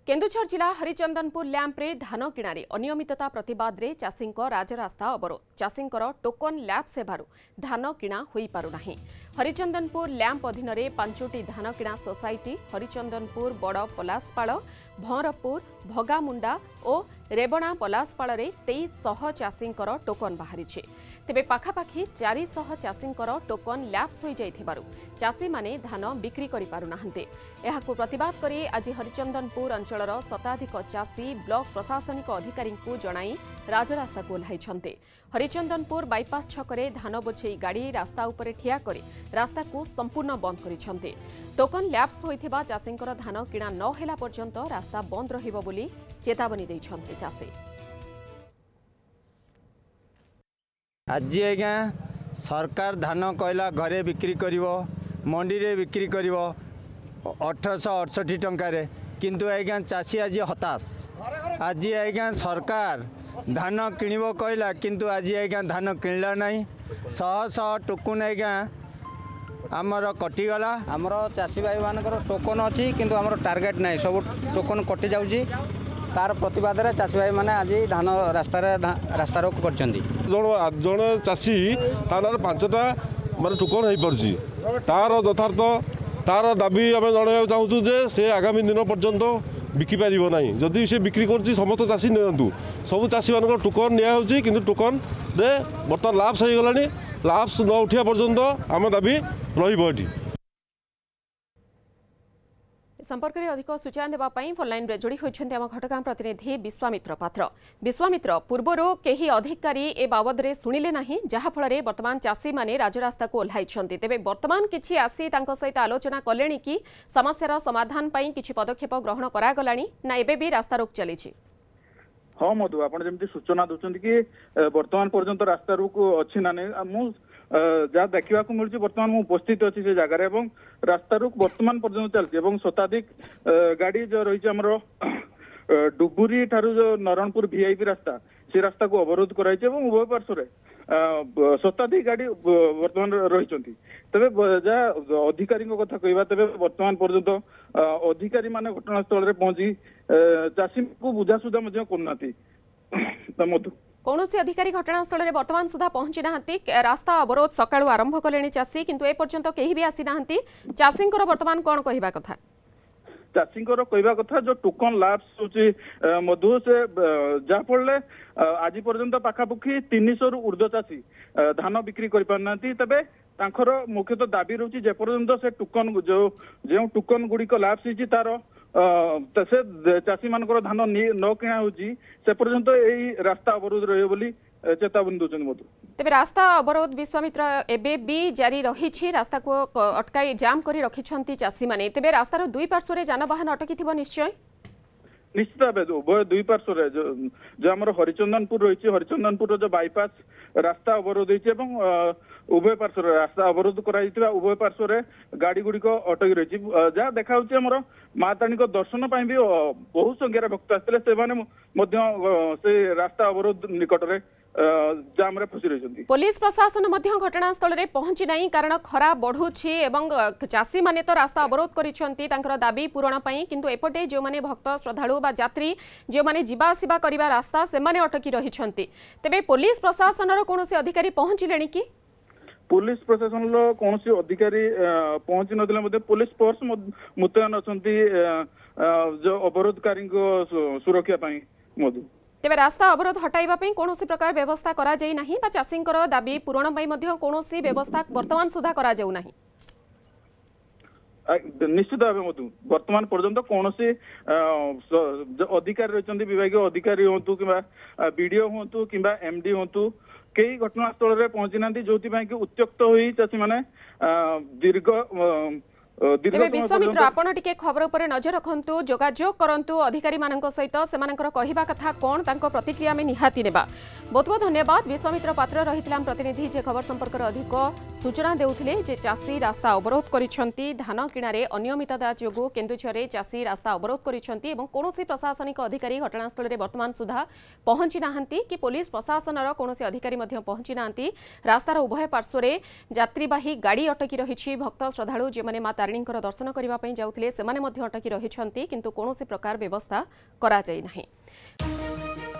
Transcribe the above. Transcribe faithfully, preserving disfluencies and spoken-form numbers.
केन्दुझर जिला हरिचंदनपुर लैंप रे धान किणारे अनियमितता प्रतिवाद रे चाषी राजरास्ता अवरोध चाषी टोकन लैंप सेवारु धान किणा होई पारु नाही। हरिचंदनपुर लैंप अधीन रे पांचोटी धान किणा सोसाइटी हरिचंदनपुर बड़ पलासपाड़ भंरपुर भगामुंडा और रेबणा पलासपाड़ रे तेईस शह चाषी टोकन बाहरी तेबे पाखापाखि चारि शह चाषी टोकन लैप्स हो जाइथिबारु चाषी माने धान बिक्री करि पारु नाहंते। एहाकु प्रतिवाद करी आज हरिचंदनपुर अंचलर शताधिक चाषी ब्लॉक प्रशासनिक अधिकारी को जणाई राजरास्ता को ओह्लाइछन्ते। हरिचंदनपुर बाईपास छकरे धान बोझेई गाड़ी रास्ता उपरे ठिया करी रास्ता को संपूर्ण बंद करिछन्ते। टोकन लैप्स होइथिबा चाषींकर धान किणा न हेला पर्यंत रास्ता बंद रहिबो बोली चेतावनी दैछन्ते चाषी। आज आज्ञा सरकार धान कहला घरे बिक्री करिवो मंडी रे बिक्री करिवो अठारह अड़सठ टंकार किंतु आज्ञा चाषी आज हताश। आज आज्ञा सरकार धान किणव कहला किंतु आज आज्ञा धान किणला नहीं। शह शह टोकन आज्ञा आमर कटिगला। आमर चाषी भाई मानकर टोकन अच्छी किंतु आमर टार्गेट नहीं सब टोकन कटि जाउची। तार प्रतिवाद रे चाषी भाई माने आज धान रास्ता रास्ता रोक कर जड़े चाषी तार पांचटा माने टोकन हो पार्टी तार यथार्थ तार दाबी आम जन चाहूँ जे से आगामी दिन पर्यंत बिकी पार ना जदि से बिक्री कर समस्त चाषी नियंतु सब चाषी मान टोकन नि कि टोकन रे बर्तमान लाप्स हो गला लाप्स न उठा पर्यंत आम दाबी रही। संपर्क में अधिक सूचना देवाई फोनलाइन रे जोड़ी होइछन्ते आम घटगां प्रतिनिधि विश्वामित्र पात्र। विश्वामित्र पूर्वरु केही अधिकारी ए बाबद रे सुनिले नाही जहा फल रे वर्तमान चाषी माने राजरास्ता को ओह्लाइछन्ते। तेबे वर्तमान किछि आसी तांको सहित आलोचना कलेनी कि समस्यार समाधान पई किछि पदक्षेप ग्रहण करा गलानी ना एबे भी रास्ता रोक चलीछि? हाँ मधु आप जमी सूचना दूसरी कि वर्तमान पर्यंत रास्ता रोक अच्छी ना नहीं जहाँ देखा मिलूँ बर्तमान मुझे उपस्थित अच्छी से जगार रास्ता रोक वर्तमान पर्यंत चलती शताधिक गाड़ी जो रही आमर डुबुरी ठारू जो नारायणपुर वीआईपी रास्ता से रास्ता को अवरोध कराई उभय पार्श्व शताधिक गाड़ी वर्तमान रही तेरे जहाँ अधिकारी कथा कहवा तेरे वर्तमान पर्यंत अधिकारी माने घटनास्थल पहुंची चाषी को बुझासुझा करना मधु कौन से अधिकारी घटनास्थल में वर्तमान सुधा पहुंची नाहंती। रास्ता अवरोध सकाळु आरंभ कले चाषी किंतु ए पर्यंत केही भी आसी नाहंती। चाषींकर वर्तमान कौन कहवा कथा? चाषींकर कहवा कथा जो टोकन लैप्स होची मधु से जहा फल आज पर्यंत पाखापाखि तीन सौ रु ऊर्ध्व चाषी धान बिक्री कर पारना तेबे तांकर मुख्यतः दाबी रही जेपर्यंत से टोकन जो जो टोकन गुड़िक लैप्स होची तार से चाषी मान धान न किणा से पर्यंत यही रास्ता अवरोध रही चेतावनी दौरान मधु। तेबे रास्ता अवरोध विश्वामित्र एबे भी जारी रही रास्ता को अटकाई जाम करी रखिछंती चाषी माने तेबे रास्तार दुई पार्श्व रे जानवाहन अटकी थिबो निश्चय निश्चित भाव उभय दुई पार्श्व जो जो आम हरिचंदनपुर रही हरिचंदनपुर जो बाईपास रास्ता अवरोध होती उभय पार्श्व रास्ता अवरोध कराई उभय पार्श्व गाड़ी गुड़िक अटकी रही जहाँ देखा आमर माताणी दर्शन भी बहुत संख्यार भक्त आते से रास्ता अवरोध निकट में जाम रे फसी रही। पुलिस प्रशासन घटनास्थल में पहुंची नहीं कारण खरा बढ़ुछि एवं चाषी माने तो रास्ता अवरोध करिसेंती तांकर दाबी पूरण पई किंतु एपटे जो माने भक्त श्रद्धालु बा यात्री जो माने जिबा आसिबा करिबा रास्ता से माने अटकी रहिसेंती। तेबे पुलिस प्रशासन रो कोनोसी अधिकारी पहुंचिलेनी कि? पुलिस प्रशासन कौन अधिकारी पहुंची नथिले पुलिस फोर्स मुतयन अछंती जो अवरोधकारी सुरक्षा पई मधु। तेबे रास्ता अवरोध हटाइबा पई कोनोसी प्रकार व्यवस्था करा जाई नाही बा चाषींकर दाबी पूरण पई मध्य कोनोसी व्यवस्था वर्तमान सुधा करा जाऊ नाही? निश्चित भाव मधु वर्तमान पर्यंत कौन से अधिकारी रही विभाग अधिकारी हूँ कि बीडीओ हूँ कि एमडी हूँ कई घटनास्थल में पहुंची ना जो कि उत्त्यक्त हुई चाषी मैंने दीर्घ तेबे विश्वामित्र आपण टिके खबर उपरे नजर रखंतु जोगाजोग करंतु अधिकारी मानक सहित सेमानकर कहिबा कथा कोन तांको प्रतिक्रिया में निहाती नेबा। बहुत बहुत धन्यवाद। विश्वामित्र पात्र रहितला प्रतिनिधि जे खबर संपर्क अधिक सूचना देउथिले जे चाषी रास्ता अवरोध करिसेंती धान किणारे अनियमितता जोगु केन्दुझर चाषी रास्ता अवरोध करिसेंती एवं कोनोसी प्रशासनिक अधिकारी घटनास्थल रे वर्तमान सुधा पहुंची नाहंती कि पुलिस प्रशासनर कोनोसी अधिकारी मध्य पहुंची नाहंती। रास्तार उभय पार्श्व रे यात्रीवाही गाड़ी अटकी रहिछि। भक्त श्रद्धालु जे माने मा तारिणींकर दर्शन करिबा पई जाउथिले सेमाने मध्य अटकी रहिसेंती किंतु कोनोसी प्रकार व्यवस्था करा जाई नाही।